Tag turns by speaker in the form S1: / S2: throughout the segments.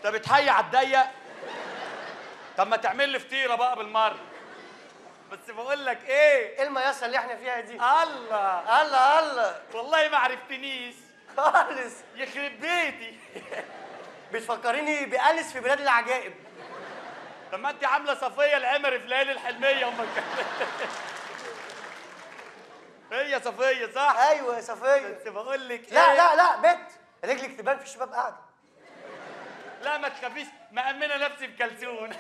S1: بتحيي على الضيق. طب ما تعمل لي فطيره بقى بالمره. بس بقول لك
S2: ايه المياسه اللي احنا فيها دي؟
S1: الله
S2: الله الله،
S1: والله ما عرفتنيش
S2: خالص.
S1: يخرب بيتي.
S2: بتفكريني بأليس في بلاد العجائب.
S1: طب ما انت عامله صفيه العمري في ليالي الحلميه امك. هي صفيه صح؟
S2: ايوه يا صفيه.
S1: بس بقول لك ايه،
S2: لا بت رجلك تبان في الشباب قاعده.
S1: لا ما تخافيش، مأمنه نفسي بكلسون.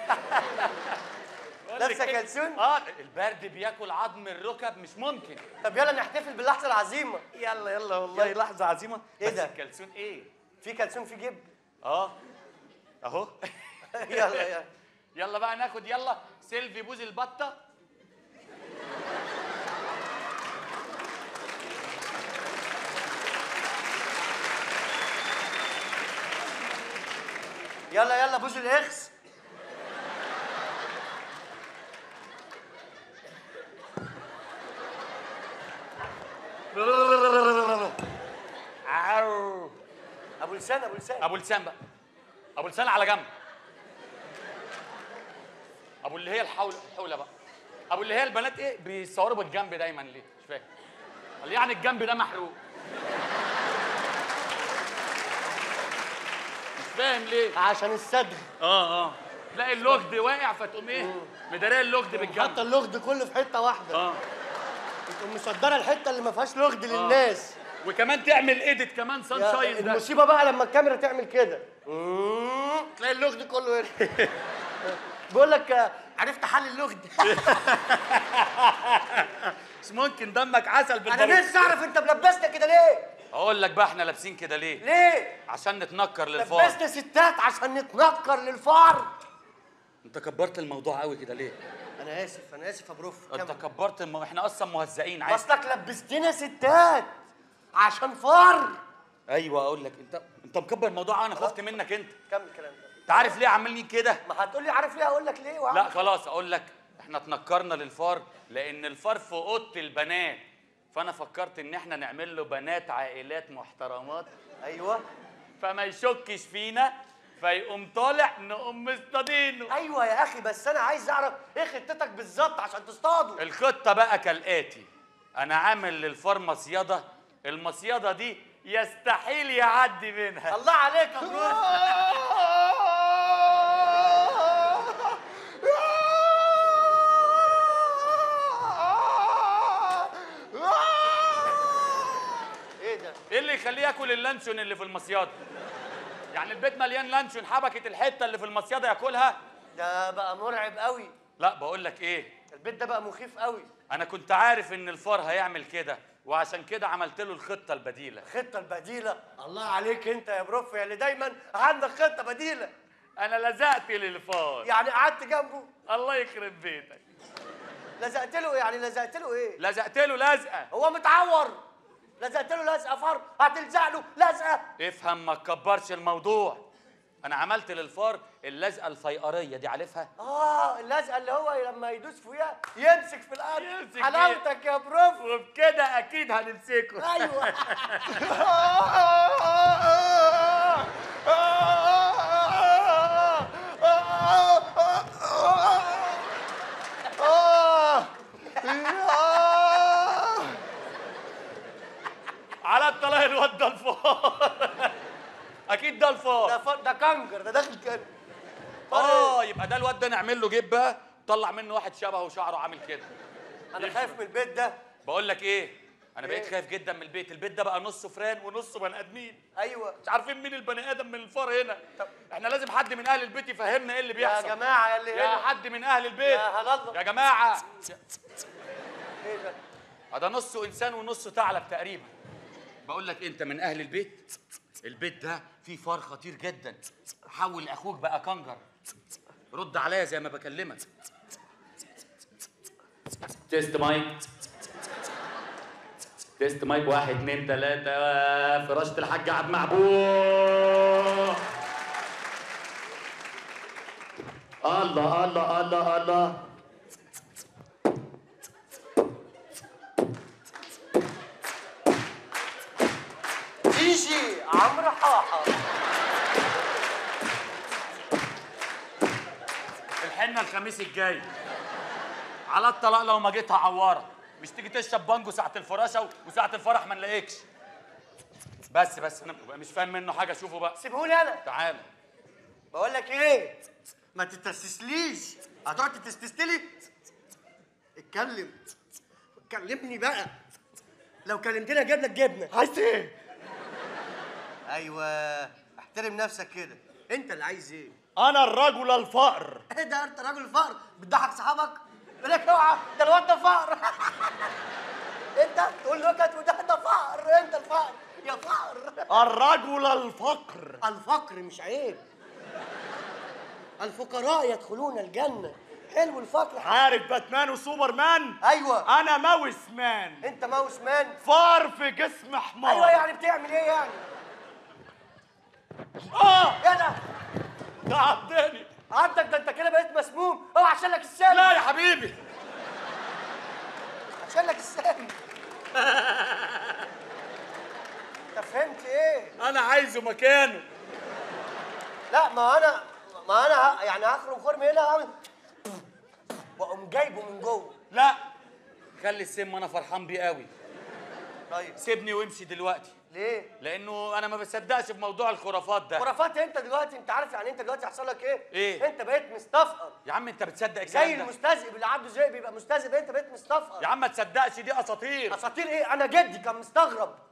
S2: لابسه كلسون؟
S1: البرد بياكل عظم الركب مش ممكن.
S2: طب يلا نحتفل باللحظه العظيمه.
S1: يلا والله لحظه عظيمه.
S2: ايه ده؟
S1: الكلسون ايه؟
S2: في كلسون في جيب.
S1: اهو.
S2: يلا
S1: يلا بقى ناخد يلا سيلفي بوز البطه.
S2: يلا بوز الاخس. ابو لسان
S1: بقى ابو لسان على جنب. ابو اللي هي الحوله بقى. ابو اللي هي البنات ايه بيصوروا بالجنب دايما ليه مش فاهم. قال يعني الجنب ده محروق. مش فاهم ليه.
S2: عشان الصدر.
S1: تلاقي اللغد واقع فتقوم ايه مداريه اللغد بالجنب.
S2: حتى اللغد كله في حته واحده. تقوم مصدره الحته اللي ما فيهاش لغد للناس.
S1: وكمان تعمل ايديت كمان سان شاين. ده
S2: المصيبه بقى لما الكاميرا تعمل كده تلاقي اللغد كله هنا. بقول لك عرفت حل اللغد.
S1: مش ممكن دمك عسل
S2: انا نفسي اعرف انت ملبسنا كده ليه؟
S1: اقول لك بقى احنا لابسين كده ليه؟
S2: ليه؟
S1: عشان نتنكر للفار.
S2: لبسنا ستات عشان نتنكر للفار.
S1: انت كبرت الموضوع قوي كده ليه؟
S2: انا اسف يا بروف.
S1: انت كبرت احنا اصلا مهزئين عادي.
S2: اصلك لبستنا ستات عشان فار.
S1: ايوه اقول لك انت مكبر الموضوع. انا خفت منك انت.
S2: كمل كلام ده.
S1: انت عارف ليه عاملين كده؟
S2: ما هتقول لي عارف ليه اقول لك ليه
S1: لا خلاص اقول لك. احنا اتنكرنا للفار لان الفار في اوضه البنات، فانا فكرت ان احنا نعمل له بنات عائلات محترمات.
S2: ايوه.
S1: فما يشكش فينا فيقوم طالع نقوم مصطادينه.
S2: ايوه يا اخي بس انا عايز اعرف ايه خطتك بالظبط عشان تصطاده.
S1: الخطه بقى كالاتي. انا عامل للفار مصيده. المصيده دي يستحيل يعدي منها.
S2: الله عليك يا برو. ايه ده؟
S1: ايه اللي يخليه ياكل اللانشون اللي في المصيده؟ يعني البيت مليان لانشون، حبكت الحته اللي في المصيده ياكلها؟
S2: ده بقى مرعب قوي.
S1: لا بقول لك ايه،
S2: البيت ده بقى مخيف قوي.
S1: انا كنت عارف ان الفار هيعمل كده وعشان كده عملت له الخطه البديله.
S2: الخطه البديله؟ الله عليك انت يا بروف، يعني دايما عندك خطه بديله.
S1: انا لزقت للفار.
S2: يعني قعدت جنبه؟
S1: الله يخرب بيتك.
S2: لزقت له يعني لزقت له ايه؟
S1: لزقت له لزقه.
S2: هو متعور. لزقت له لزقه فار، هتلزق له لزقه.
S1: افهم ما تكبرش الموضوع. انا عملت للفار اللزقه الفيقريه دي، عارفها؟
S2: اللزقه اللي هو لما يدوس فيها يمسك في الارض.
S1: يمسك
S2: حلاوتك يا بروف.
S1: وبكده اكيد هنمسكه.
S2: ايوه.
S1: على الطلاق الواد ده الفار. اكيد ده الفار.
S2: ده كنجر، ده داخل كده.
S1: يبقى ده الواد ده نعمل له جيب بقى، طلع منه واحد شبهه وشعره عامل كده.
S2: انا خايف من البيت ده.
S1: بقول لك ايه، انا بقيت خايف جدا من البيت ده بقى نصه فران ونصه بني ادمين.
S2: ايوه.
S1: مش عارفين مين البني ادم من الفار هنا. طب احنا لازم حد من اهل البيت يفهمنا ايه اللي بيحصل.
S2: يا جماعه يا اللي
S1: يا حد من اهل البيت.
S2: يا هلالله
S1: يا جماعه.
S2: ايه ده؟
S1: ده نصه انسان ونصه ثعلب تقريبا. بقول لك انت من اهل البيت. البيت ده فيه فار خطير جدا. حول اخوك بقى كنجر. رد عليا زي ما بكلمك. تيست مايك. تيست مايك 1 2 3. فراشة الحاج عبد المعبود. الله الله الله الله.
S2: يجي عمرو حاحة.
S1: الحنه الخميس الجاي. على الطلاق لو ما جيت هعورك. مش تيجي تشرب بانجو ساعه الفراشه وساعه الفرح ما نلاقيكش. بس انا مش فاهم منه حاجه. شوفه بقى.
S2: سيبهولي انا.
S1: تعال.
S2: بقول لك ايه، ما تتستسليش. هتقعد تتستسلي؟ اتكلم. كلمني بقى. لو كلمتني اجيب لك جبنه. عايز ايه؟ ايوه، احترم نفسك كده. انت اللي عايز ايه؟
S3: انا الرجل الفقر.
S2: ايه ده، انت راجل فقر بتضحك صحابك؟ يقول لك اوعى ده الواد ده فقر. انت تقول نكت وده فقر. انت الفقر يا فقر.
S3: الرجل الفقر.
S2: الفقر مش عيب. الفقراء يدخلون الجنة. حلو الفقر.
S3: عارف باتمان وسوبرمان؟
S2: ايوه.
S3: انا ماوس مان.
S2: انت ماوس مان.
S3: فار في جسم حمار.
S2: ايوه، يعني بتعمل ايه يعني؟ يا ده
S3: ده عداني.
S2: عندك ده، انت كده بقيت مسموم. اوعى عشان لك السام.
S3: لا يا حبيبي،
S2: عشان لك السام. انت فهمت ايه؟
S3: انا عايزه مكانه.
S2: لا، ما انا يعني هخرم خرم هنا اعمل واقوم جايبه من جوه.
S1: لا، خلي السم، انا فرحان بيه قوي.
S2: طيب
S1: سيبني وامشي دلوقتي.
S2: ليه؟
S1: لانه انا ما بصدقش بموضوع الخرافات ده.
S2: خرافات انت دلوقتي؟ انت عارف يعني انت دلوقتي هيحصل لك ايه؟
S1: ايه؟
S2: انت بقيت مستفقر.
S1: يا عم انت بتصدق
S2: زي
S1: الكلام ده؟
S2: المستذئب اللي عنده ذئب يبقى مستذئب. انت بقيت مستفقر.
S1: يا عم ما تصدقش، دي اساطير.
S2: اساطير ايه؟ انا جدي كان مستغرب